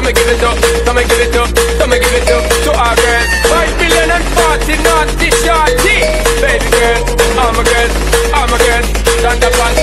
me give it up, come and give it up, come and give it up to our girls. 5 million and 40 naughty shorty. Baby girl, I'm a girl, I'm a girl. Stand up and